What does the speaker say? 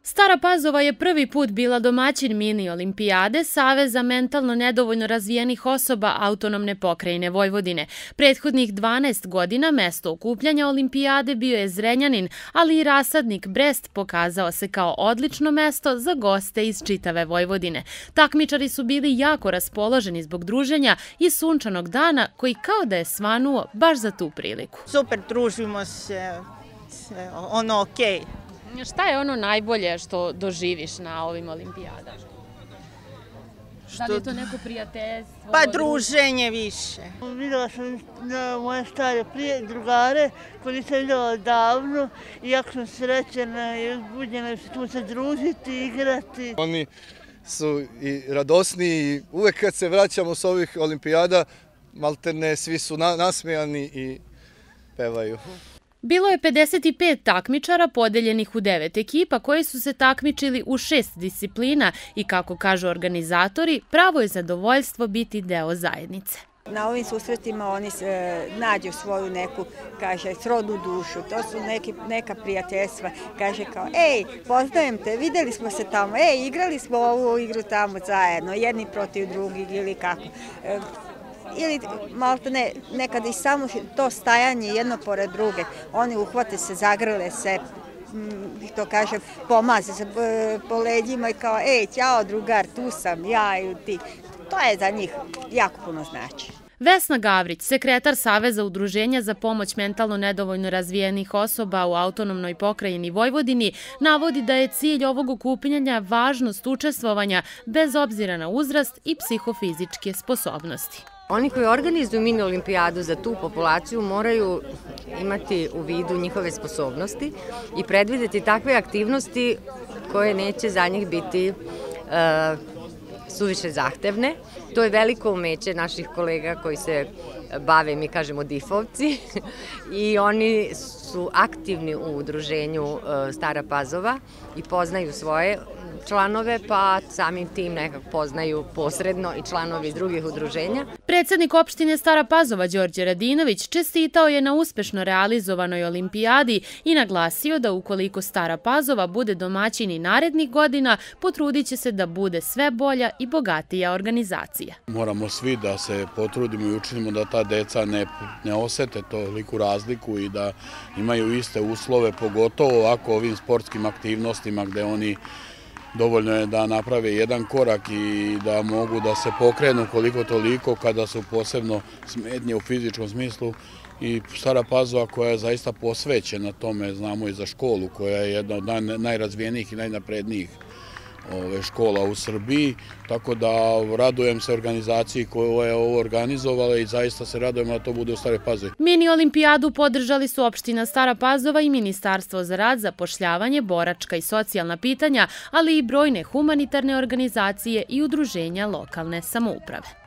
Stara Pazova je prvi put bila domaćin mini olimpijade Saveza mentalno nedovoljno razvijenih osoba Autonomne pokrajine Vojvodine. Prethodnih 12 godina mesto okupljanja olimpijade bio je Zrenjanin, ali i rasadnik Brest pokazao se kao odlično mesto za goste iz čitave Vojvodine. Takmičari su bili jako raspoloženi zbog druženja i sunčanog dana koji kao da je svanuo baš za tu priliku. Super, družimo se, ono okej. Šta je ono najbolje što doživiš na ovim olimpijadama? Da li je to neko prijateljstvo? Pa druženje više. Videla sam moje stare drugare koji nisam videla davno i jako sam srećena i uzbuđena što ćemo se družiti, igrati. Oni su i radosni i uvek kad se vraćamo s ovih olimpijada, maltene svi su nasmejani i pevaju. Bilo je 55 takmičara podeljenih u 9 ekipa koji su se takmičili u 6 disciplina i kako kažu organizatori, pravo je zadovoljstvo biti deo zajednice. Na ovim susretima oni nađu svoju neku, kaže, srodnu dušu, to su neka prijateljstva, kaže kao, ej, poznajem te, videli smo se tamo, ej, igrali smo ovu igru tamo zajedno, jedni protiv drugih ili kako. Ili malo ne, nekada i samo to stajanje jedno pored druge, oni uhvate se, zagrle se, to kažem, pomaze se po leđima i kao, ej, ćao drugar, tu sam, ja i ti. To je za njih jako puno znači. Vesna Gavrić, sekretar Saveza udruženja za pomoć mentalno nedovoljno razvijenih osoba u Autonomnoj pokrajini Vojvodini, navodi da je cilj ovog okupljanja važnost učestvovanja bez obzira na uzrast i psihofizičke sposobnosti. Oni koji organizuju mini olimpijadu za tu populaciju moraju imati u vidu njihove sposobnosti i predvideti takve aktivnosti koje neće za njih biti suviše zahtevne. To je veliko umeće naših kolega koji se bave, mi kažemo, difovci, i oni su aktivni u udruženju Stara Pazova i poznaju svoje članove, pa samim tim nekako poznaju posredno i članovi iz drugih udruženja. Predsednik opštine Stara Pazova Đorđe Radinović čestitao je na uspešno realizovanoj olimpijadi i naglasio da ukoliko Stara Pazova bude domaćin i narednih godina, potrudit će se da bude sve bolja i bogatija organizacija. Moramo svi da se potrudimo i učinimo da ta deca ne osete toliku razliku i da imaju iste uslove, pogotovo ovako ovim sportskim aktivnostima gde oni dovoljno je da naprave jedan korak i da mogu da se pokrenu koliko toliko kada su posebno smetnje u fizičkom smislu. I Stara Pazova koja je zaista posvećena tome, znamo i za školu koja je jedna od najrazvijenijih i najnaprednijih škola u Srbiji, tako da radujem se organizaciji koja je ovo organizovala i zaista se radujemo da to bude u Staroj Pazovi. Mini olimpijadu podržali su opština Stara Pazova i Ministarstvo za rad, zapošljavanje, boračka i socijalna pitanja, ali i brojne humanitarne organizacije i udruženja lokalne samouprave.